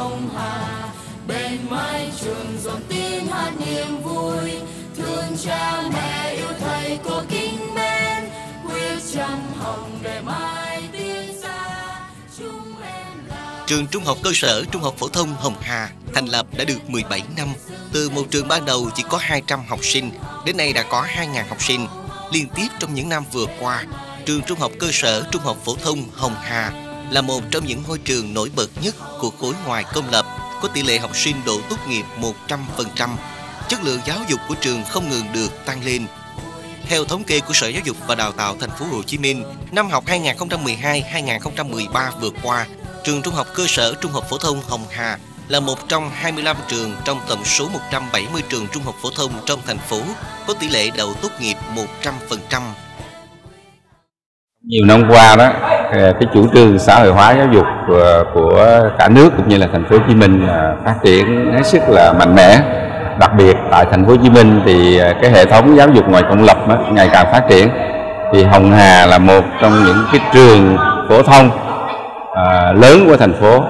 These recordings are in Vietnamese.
Hồng Hà, bên mái trường dòng tiếng hát niềm vui, thương cha mẹ yêu thầy cô kính mến, quyết trăm hồng để mai tiến xa chúng em là. Trường Trung học cơ sở Trung học phổ thông Hồng Hà thành lập đã được 17 năm. Từ một trường ban đầu chỉ có 200 học sinh, đến nay đã có 2.000 học sinh. Liên tiếp trong những năm vừa qua, trường Trung học cơ sở Trung học phổ thông Hồng Hà là một trong những ngôi trường nổi bật nhất của khối ngoài công lập, có tỷ lệ học sinh đỗ tốt nghiệp 100%. Chất lượng giáo dục của trường không ngừng được tăng lên. Theo thống kê của Sở Giáo dục và Đào tạo Thành phố Hồ Chí Minh, năm học 2012-2013 vừa qua, trường Trung học cơ sở Trung học phổ thông Hồng Hà là một trong 25 trường trong tổng số 170 trường trung học phổ thông trong thành phố có tỷ lệ đậu tốt nghiệp 100%. Nhiều năm qua đó, cái chủ trương xã hội hóa giáo dục của cả nước cũng như là thành phố Hồ Chí Minh phát triển hết sức là mạnh mẽ. Đặc biệt tại thành phố Hồ Chí Minh thì cái hệ thống giáo dục ngoài công lập ngày càng phát triển. Thì Hồng Hà là một trong những cái trường phổ thông lớn của thành phố.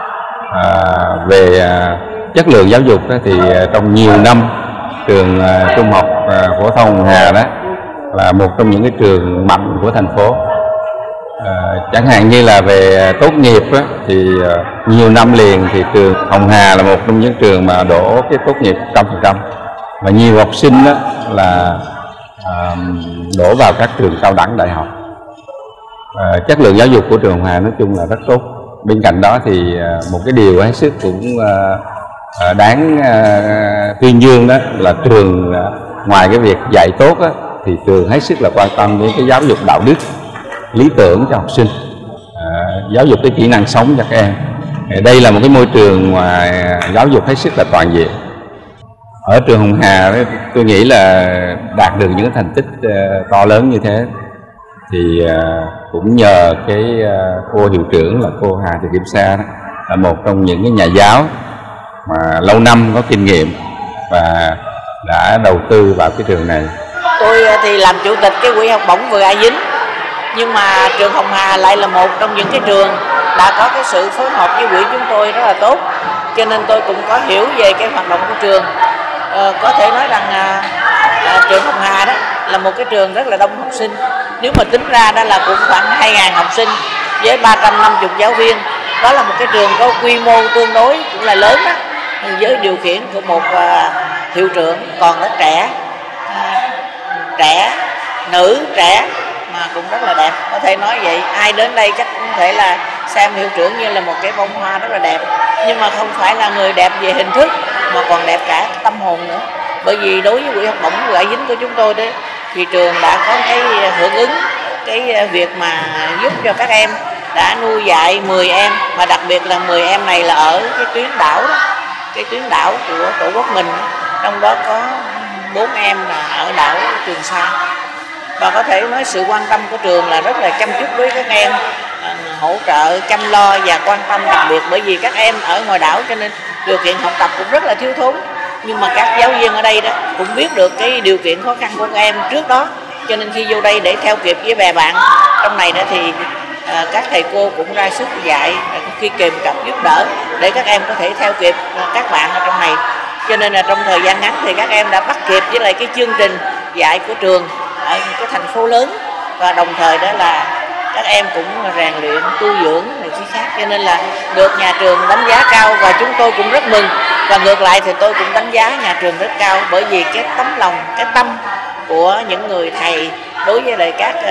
Về chất lượng giáo dục đó, thì trong nhiều năm trường Trung học phổ thông Hồng Hà đó là một trong những cái trường mạnh của thành phố. Chẳng hạn như là về tốt nghiệp á, thì nhiều năm liền thì trường Hồng Hà là một trong những trường mà đỗ cái tốt nghiệp 100%, và nhiều học sinh đó là đỗ vào các trường cao đẳng đại học. Chất lượng giáo dục của trường Hồng Hà nói chung là rất tốt. Bên cạnh đó thì một cái điều hết sức cũng đáng tuyên dương đó là trường ngoài cái việc dạy tốt á, thì trường hết sức là quan tâm đến cái giáo dục đạo đức, lý tưởng cho học sinh, giáo dục cái kỹ năng sống cho các em. Đây là một cái môi trường mà giáo dục hết sức là toàn diện. Ở trường Hồng Hà tôi nghĩ là đạt được những thành tích to lớn như thế thì cũng nhờ cái cô hiệu trưởng là cô Hà Thị Kim Sa đó, là một trong những cái nhà giáo mà lâu năm có kinh nghiệm và đã đầu tư vào cái trường này. Tôi thì làm chủ tịch cái quỹ học bổng Vừa A Dính, nhưng mà trường Hồng Hà lại là một trong những cái trường đã có cái sự phối hợp với quỹ chúng tôi rất là tốt, cho nên tôi cũng có hiểu về cái hoạt động của trường. Có thể nói rằng trường Hồng Hà đó là một cái trường rất là đông học sinh. Nếu mà tính ra đó là cũng khoảng 2.000 học sinh với 350 giáo viên. Đó là một cái trường có quy mô tương đối cũng là lớn đó, với điều khiển của một hiệu trưởng còn rất trẻ, nữ trẻ mà cũng rất là đẹp. Có thể nói vậy, ai đến đây chắc cũng có thể là xem hiệu trưởng như là một cái bông hoa rất là đẹp. Nhưng mà không phải là người đẹp về hình thức mà còn đẹp cả tâm hồn nữa. Bởi vì đối với quỹ học bổng Vừa A Dính của chúng tôi đấy, thì trường đã có cái hưởng ứng cái việc mà giúp cho các em, đã nuôi dạy 10 em, mà đặc biệt là 10 em này là ở cái tuyến đảo đó, cái tuyến đảo của Tổ quốc mình, trong đó có 4 em là ở đảo Trường Sa. Và có thể nói sự quan tâm của trường là rất là chăm chút với các em, hỗ trợ, chăm lo và quan tâm đặc biệt, bởi vì các em ở ngoài đảo cho nên điều kiện học tập cũng rất là thiếu thốn. Nhưng mà các giáo viên ở đây đó cũng biết được cái điều kiện khó khăn của các em trước đó, cho nên khi vô đây để theo kịp với bè bạn trong này đó thì các thầy cô cũng ra sức dạy, khi kèm cặp giúp đỡ để các em có thể theo kịp các bạn ở trong này. Cho nên là trong thời gian ngắn thì các em đã bắt kịp với lại cái chương trình dạy của trường ở những cái thành phố lớn, và đồng thời đó là các em cũng rèn luyện tu dưỡng này cái khác, cho nên là được nhà trường đánh giá cao và chúng tôi cũng rất mừng. Và ngược lại thì tôi cũng đánh giá nhà trường rất cao, bởi vì cái tấm lòng, cái tâm của những người thầy đối với lại các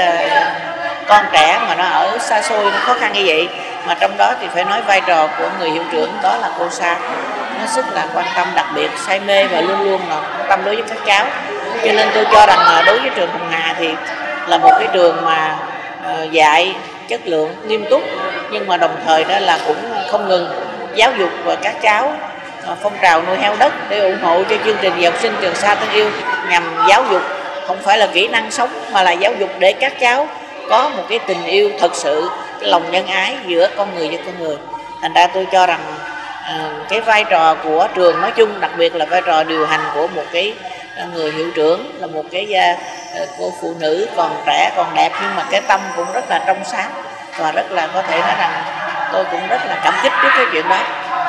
con trẻ mà nó ở xa xôi, nó khó khăn như vậy. Mà trong đó thì phải nói vai trò của người hiệu trưởng đó là cô Sa, nó rất là quan tâm, đặc biệt say mê và luôn luôn là quan tâm đối với các cháu. Cho nên tôi cho rằng là đối với trường Hồng Hà thì là một cái trường mà dạy chất lượng, nghiêm túc, nhưng mà đồng thời đó là cũng không ngừng giáo dục và các cháu. Phong trào nuôi heo đất để ủng hộ cho chương trình học sinh Trường Sa Thân Yêu, nhằm giáo dục không phải là kỹ năng sống mà là giáo dục để các cháu có một cái tình yêu thật sự, cái lòng nhân ái giữa con người với con người. Thành ra tôi cho rằng cái vai trò của trường nói chung, đặc biệt là vai trò điều hành của một cái người hiệu trưởng, là một cái cô phụ nữ còn trẻ còn đẹp, nhưng mà cái tâm cũng rất là trong sáng, và rất là có thể nói rằng tôi cũng rất là cảm kích trước cái chuyện đó.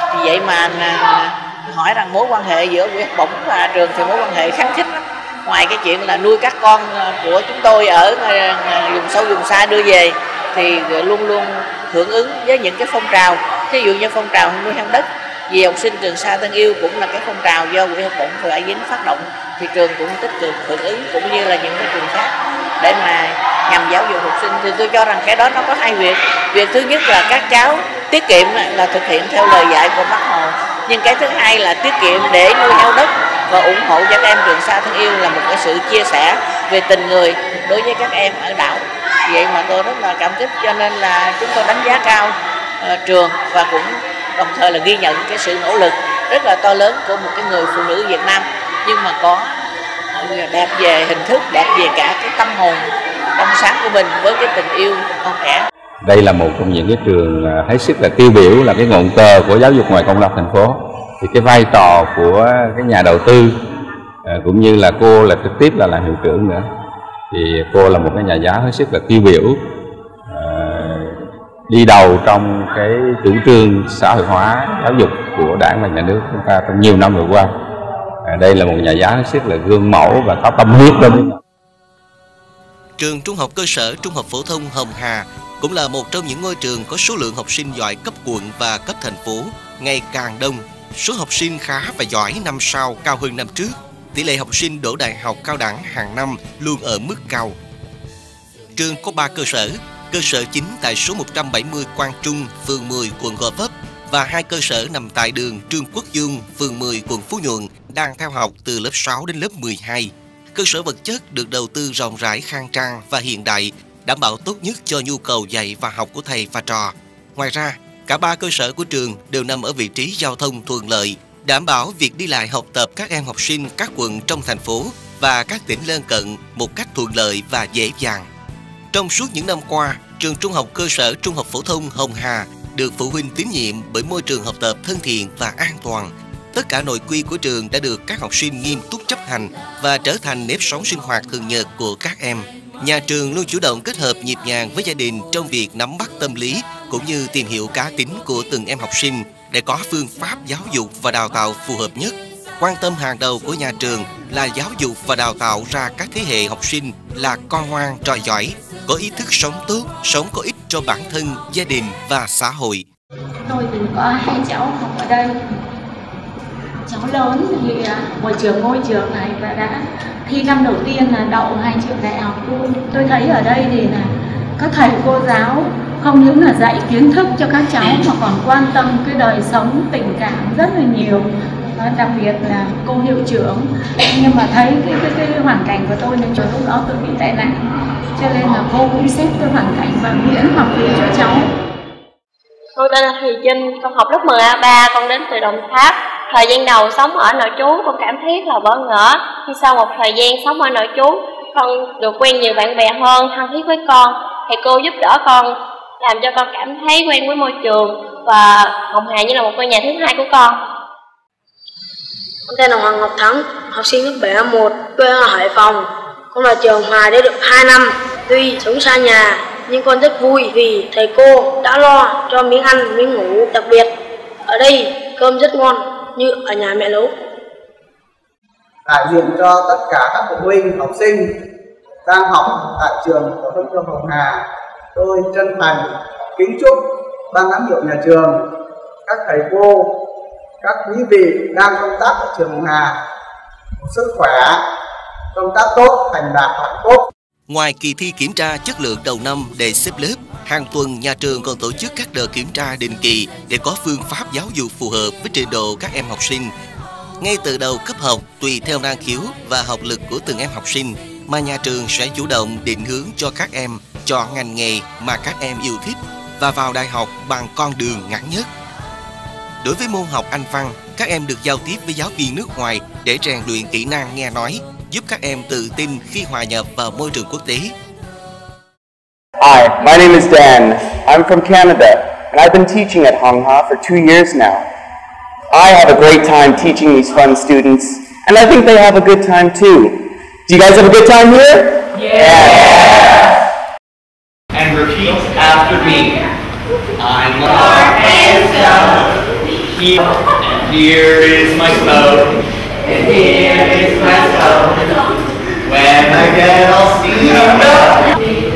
Vì vậy mà hỏi rằng mối quan hệ giữa quỹ học bổng và trường thì mối quan hệ khăng khít lắm. Ngoài cái chuyện là nuôi các con của chúng tôi ở vùng sâu vùng xa đưa về thì luôn luôn hưởng ứng với những cái phong trào. Ví dụ như phong trào nuôi heo đất vì học sinh trường Sa Thân Yêu cũng là cái phong trào do quỹ học bổng Phật Đại Dính phát động, thì trường cũng tích cực hưởng ứng cũng như là những cái trường khác để mà nhằm giáo dục học sinh. Thì tôi cho rằng cái đó nó có hai việc. Việc thứ nhất là các cháu tiết kiệm là thực hiện theo lời dạy của Bác Hồ, nhưng cái thứ hai là tiết kiệm để nuôi heo đất và ủng hộ cho các em trường Sa Thân Yêu là một cái sự chia sẻ về tình người đối với các em ở đảo. Vậy mà tôi rất là cảm kích, cho nên là chúng tôi đánh giá cao trường và cũng đồng thời là ghi nhận cái sự nỗ lực rất là to lớn của một cái người phụ nữ Việt Nam, nhưng mà có đẹp về hình thức, đẹp về cả cái tâm hồn trong sáng của mình với cái tình yêu con trẻ. Đây là một trong những cái trường hết sức là tiêu biểu, là cái ngọn cờ của giáo dục ngoài công lập thành phố. Thì cái vai trò của cái nhà đầu tư cũng như là cô là trực tiếp là làm hiệu trưởng nữa, thì cô là một cái nhà giáo hết sức là tiêu biểu, đi đầu trong cái chủ trương xã hội hóa giáo dục của Đảng và Nhà nước chúng ta trong nhiều năm vừa qua. Đây là một nhà giáo hết sức là gương mẫu và có tâm huyết luôn. Trường Trung học cơ sở Trung học phổ thông Hồng Hà cũng là một trong những ngôi trường có số lượng học sinh giỏi cấp quận và cấp thành phố ngày càng đông. Số học sinh khá và giỏi năm sau cao hơn năm trước. Tỷ lệ học sinh đỗ đại học cao đẳng hàng năm luôn ở mức cao. Trường có 3 cơ sở. Cơ sở chính tại số 170 Quang Trung, phường 10, quận Gò Vấp và 2 cơ sở nằm tại đường Trương Quốc Dung, phường 10, quận Phú Nhuận đang theo học từ lớp 6 đến lớp 12. Cơ sở vật chất được đầu tư rộng rãi, khang trang và hiện đại, đảm bảo tốt nhất cho nhu cầu dạy và học của thầy và trò. Ngoài ra, cả 3 cơ sở của trường đều nằm ở vị trí giao thông thuận lợi, đảm bảo việc đi lại học tập các em học sinh các quận trong thành phố và các tỉnh lân cận một cách thuận lợi và dễ dàng. Trong suốt những năm qua, trường Trung học cơ sở Trung học phổ thông Hồng Hà được phụ huynh tín nhiệm bởi môi trường học tập thân thiện và an toàn. Tất cả nội quy của trường đã được các học sinh nghiêm túc chấp hành và trở thành nếp sống sinh hoạt thường nhật của các em. Nhà trường luôn chủ động kết hợp nhịp nhàng với gia đình trong việc nắm bắt tâm lý cũng như tìm hiểu cá tính của từng em học sinh để có phương pháp giáo dục và đào tạo phù hợp nhất. Quan tâm hàng đầu của nhà trường là giáo dục và đào tạo ra các thế hệ học sinh là con ngoan trò giỏi, có ý thức sống tốt, sống có ích cho bản thân, gia đình và xã hội. Tôi thì có 2 cháu học ở đây. Cháu lớn thì ngôi trường này và đã thi năm đầu tiên là đậu 2 trường đại học luôn. Tôi thấy ở đây thì là các thầy cô giáo không những là dạy kiến thức cho các cháu mà còn quan tâm cái đời sống tình cảm rất là nhiều. Đặc biệt là cô hiệu trưởng, nhưng mà thấy cái hoàn cảnh của tôi nên lúc đó tôi bị tai nạn, cho nên là cô cũng xếp cái hoàn cảnh và miễn học phí cho cháu. Tôi tên là Thùy Trinh, con học lớp 10A3, con đến từ Đồng Tháp. Thời gian đầu sống ở nội trú con cảm thấy là bỡ ngỡ, nhưng sau một thời gian sống ở nội trú con được quen nhiều bạn bè hơn, thân thiết với con. Thầy cô giúp đỡ con, làm cho con cảm thấy quen với môi trường và Hồng Hà như là một ngôi nhà thứ hai của con. Con tên là Hoàng Ngọc Thắng, học sinh lớp 7A1, quê ở Hải Phòng. Con vào trường Hòa đã được 2 năm. Tuy sống xa nhà nhưng con rất vui vì thầy cô đã lo cho miếng ăn, miếng ngủ. Đặc biệt ở đây cơm rất ngon như ở nhà mẹ nấu. Đại diện cho tất cả các phụ huynh học sinh đang học tại trường phổ thông trung học Hồng Hà, tôi chân thành kính chúc ban giám hiệu nhà trường, các thầy cô, các quý vị đang công tác ở trường Hồng Hà sức khỏe, công tác tốt, thành đạt hạnh phúc. Ngoài kỳ thi kiểm tra chất lượng đầu năm để xếp lớp, hàng tuần nhà trường còn tổ chức các đợt kiểm tra định kỳ để có phương pháp giáo dục phù hợp với trình độ các em học sinh. Ngay từ đầu cấp học, tùy theo năng khiếu và học lực của từng em học sinh mà nhà trường sẽ chủ động định hướng cho các em chọn ngành nghề mà các em yêu thích và vào đại học bằng con đường ngắn nhất. Đối với môn học Anh văn, các em được giao tiếp với giáo viên nước ngoài để rèn luyện kỹ năng nghe nói, giúp các em tự tin khi hòa nhập vào môi trường quốc tế. Hi, my name is Dan. I'm from Canada, and I've been teaching at Hong Ha for 2 years now. I have a great time teaching these fun students, and I think they have a good time too. Do you guys have a good time here? Yeah! And repeat after me. I'm Mark and Stone. And here is my smoke. And here is my smoke. When I get all steamed up.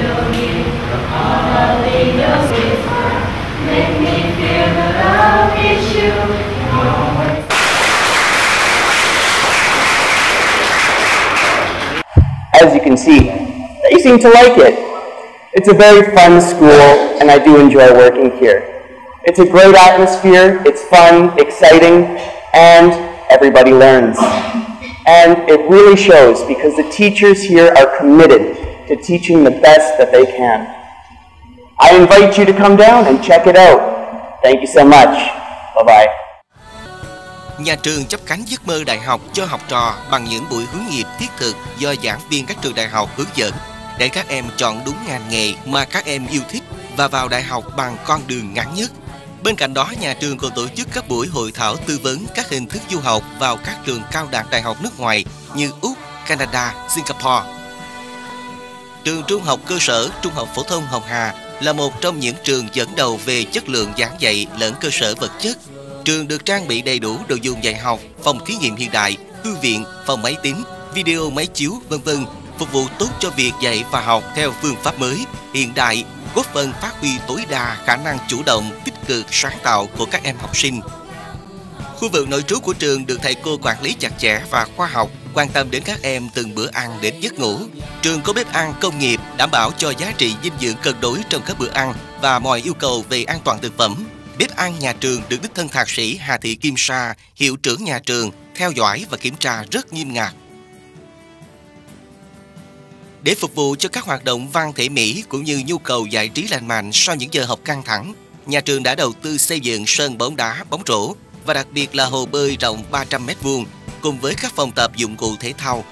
Make me feel the love is you. As you can see, they seem to like it. It's a very fun school, and I do enjoy working here. It's a great atmosphere, it's fun, exciting, and everybody learns. And it really shows because the teachers here are committed to teaching the best that they can. I invite you to come down and check it out. Thank you so much. Bye-bye. Nhà trường chấp cánh giấc mơ đại học cho học trò bằng những buổi hướng nghiệp thiết thực do giảng viên các trường đại học hướng dẫn để các em chọn đúng ngành nghề mà các em yêu thích và vào đại học bằng con đường ngắn nhất. Bên cạnh đó, nhà trường còn tổ chức các buổi hội thảo tư vấn các hình thức du học vào các trường cao đẳng đại học nước ngoài như Úc, Canada, Singapore. Trường Trung học cơ sở Trung học phổ thông Hồng Hà là một trong những trường dẫn đầu về chất lượng giảng dạy lẫn cơ sở vật chất. Trường được trang bị đầy đủ đồ dùng dạy học, phòng thí nghiệm hiện đại, thư viện, phòng máy tính, video máy chiếu, v.v. phục vụ tốt cho việc dạy và học theo phương pháp mới, hiện đại, góp phần phát huy tối đa khả năng chủ động, tích cực, sáng tạo của các em học sinh. Khu vực nội trú của trường được thầy cô quản lý chặt chẽ và khoa học, quan tâm đến các em từng bữa ăn đến giấc ngủ. Trường có bếp ăn công nghiệp đảm bảo cho giá trị dinh dưỡng cân đối trong các bữa ăn và mọi yêu cầu về an toàn thực phẩm. Bếp ăn nhà trường được đích thân thạc sĩ Hà Thị Kim Sa, hiệu trưởng nhà trường, theo dõi và kiểm tra rất nghiêm ngặt. Để phục vụ cho các hoạt động văn thể mỹ cũng như nhu cầu giải trí lành mạnh sau những giờ học căng thẳng, nhà trường đã đầu tư xây dựng sân bóng đá, bóng rổ và đặc biệt là hồ bơi rộng 300 m2 cùng với các phòng tập dụng cụ thể thao.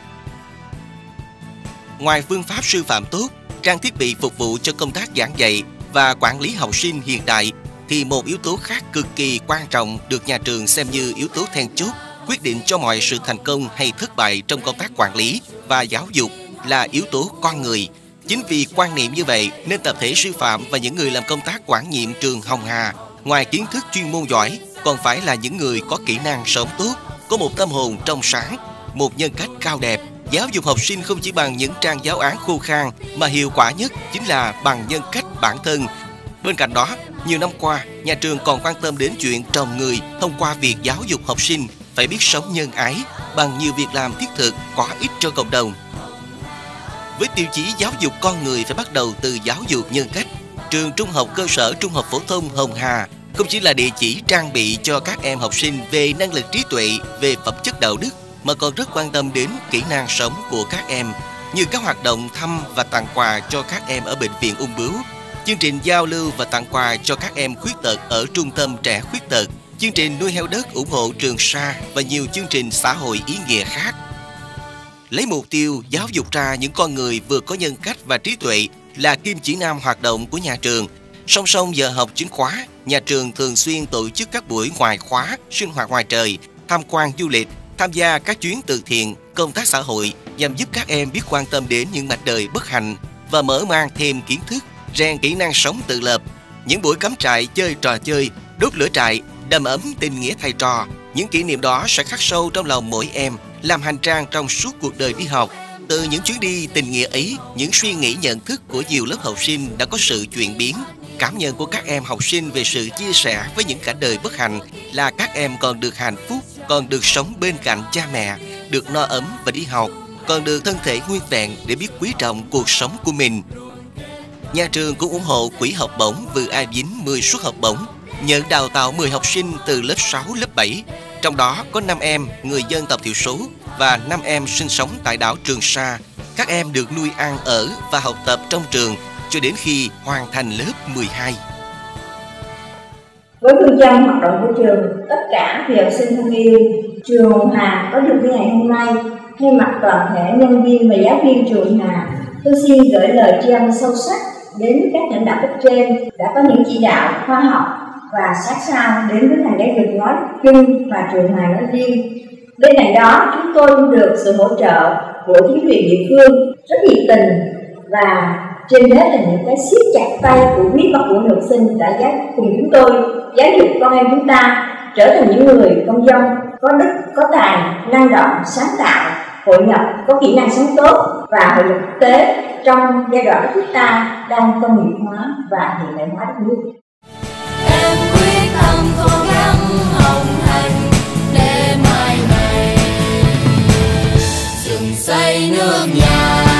Ngoài phương pháp sư phạm tốt, trang thiết bị phục vụ cho công tác giảng dạy và quản lý học sinh hiện đại, thì một yếu tố khác cực kỳ quan trọng được nhà trường xem như yếu tố then chốt quyết định cho mọi sự thành công hay thất bại trong công tác quản lý và giáo dục là yếu tố con người. Chính vì quan niệm như vậy nên tập thể sư phạm và những người làm công tác quản nhiệm trường Hồng Hà, ngoài kiến thức chuyên môn giỏi, còn phải là những người có kỹ năng sống tốt, có một tâm hồn trong sáng, một nhân cách cao đẹp. Giáo dục học sinh không chỉ bằng những trang giáo án khô khan mà hiệu quả nhất chính là bằng nhân cách bản thân. Bên cạnh đó, nhiều năm qua, nhà trường còn quan tâm đến chuyện trồng người thông qua việc giáo dục học sinh phải biết sống nhân ái bằng nhiều việc làm thiết thực có ích cho cộng đồng. Với tiêu chí giáo dục con người phải bắt đầu từ giáo dục nhân cách, trường Trung học cơ sở Trung học phổ thông Hồng Hà không chỉ là địa chỉ trang bị cho các em học sinh về năng lực trí tuệ, về phẩm chất đạo đức, mà còn rất quan tâm đến kỹ năng sống của các em, như các hoạt động thăm và tặng quà cho các em ở bệnh viện ung bướu, chương trình giao lưu và tặng quà cho các em khuyết tật ở trung tâm trẻ khuyết tật, chương trình nuôi heo đất ủng hộ Trường Sa và nhiều chương trình xã hội ý nghĩa khác. Lấy mục tiêu giáo dục ra những con người vừa có nhân cách và trí tuệ là kim chỉ nam hoạt động của nhà trường. Song song giờ học chính khóa, nhà trường thường xuyên tổ chức các buổi ngoại khóa, sinh hoạt ngoài trời, tham quan du lịch, tham gia các chuyến từ thiện, công tác xã hội nhằm giúp các em biết quan tâm đến những mảnh đời bất hạnh và mở mang thêm kiến thức, rèn kỹ năng sống tự lập. Những buổi cắm trại chơi trò chơi, đốt lửa trại, đầm ấm tình nghĩa thầy trò, những kỷ niệm đó sẽ khắc sâu trong lòng mỗi em, làm hành trang trong suốt cuộc đời đi học. Từ những chuyến đi tình nghĩa ấy, những suy nghĩ nhận thức của nhiều lớp học sinh đã có sự chuyển biến. Cảm nhận của các em học sinh về sự chia sẻ với những cảnh đời bất hạnh là các em còn được hạnh phúc, còn được sống bên cạnh cha mẹ, được no ấm và đi học, còn được thân thể nguyên vẹn để biết quý trọng cuộc sống của mình. Nhà trường cũng ủng hộ quỹ học bổng Vừa Ai Dính 10 suất học bổng, nhận đào tạo 10 học sinh từ lớp 6, lớp 7. Trong đó có 5 em người dân tộc thiểu số và 5 em sinh sống tại đảo Trường Sa. Các em được nuôi ăn ở và học tập trong trường cho đến khi hoàn thành lớp 12. Với phương châm hoạt động của trường, tất cả vì học sinh thân yêu, trường Hồng Hà có được ngày hôm nay, thay mặt toàn thể nhân viên và giáo viên trường Hồng Hà, tôi xin gửi lời tri ân sâu sắc đến các lãnh đạo cấp trên đã có những chỉ đạo khoa học và sát sao đến với ngành giáo dục nói chung và trường Hồng Hà nói riêng. Bên cạnh đó, chúng tôi cũng được sự hỗ trợ của chính quyền địa phương rất nhiệt tình và trên hết là những cái siết chặt tay của quý bậc phụ huynh học sinh đã cùng chúng tôi giáo dục con em chúng ta trở thành những người công dân có đức, có tài, năng động, sáng tạo, hội nhập, có kỹ năng sống tốt và hội nhập quốc tế trong giai đoạn đất nước ta đang công nghiệp hóa và hiện đại hóa đất nước. Em quyết tâm cố gắng học hành để mai này dựng xây nước nhà.